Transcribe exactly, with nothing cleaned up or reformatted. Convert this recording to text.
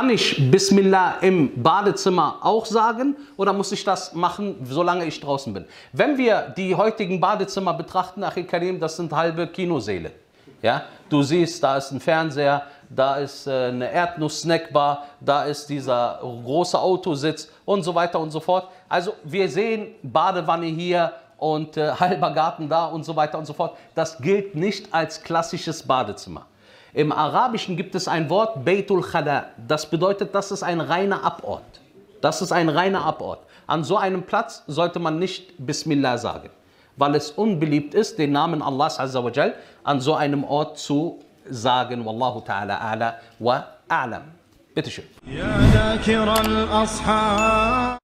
Kann ich Bismillah im Badezimmer auch sagen oder muss ich das machen, solange ich draußen bin? Wenn wir die heutigen Badezimmer betrachten, Achim Karim, das sind halbe Kinosäle. Ja? Du siehst, da ist ein Fernseher, da ist äh, eine Erdnuss-Snackbar, da ist dieser große Autositz und so weiter und so fort. Also wir sehen Badewanne hier und äh, halber Garten da und so weiter und so fort. Das gilt nicht als klassisches Badezimmer. Im Arabischen gibt es ein Wort, Beitul Khala. Das bedeutet, das ist ein reiner Abort. Das ist ein reiner Abort. An so einem Platz sollte man nicht Bismillah sagen, weil es unbeliebt ist, den Namen Allahs Azza wa Jal an so einem Ort zu sagen. Wallahu ta'ala a'la wa a'lam. Bitte schön.